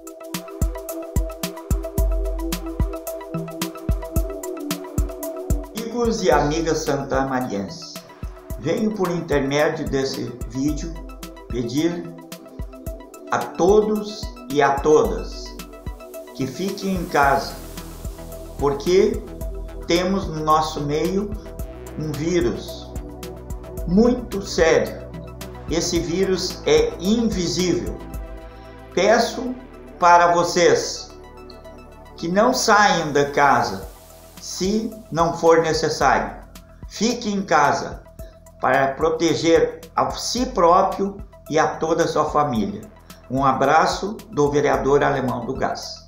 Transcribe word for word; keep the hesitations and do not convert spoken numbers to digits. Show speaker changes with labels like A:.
A: Amigos e amigas santamarienses, venho por intermédio desse vídeo pedir a todos e a todas que fiquem em casa, porque temos no nosso meio um vírus muito sério. Esse vírus é invisível. Peço para vocês que não saiam da casa se não for necessário. Fique em casa para proteger a si próprio e a toda a sua família. Um abraço do vereador Alemão do Gás.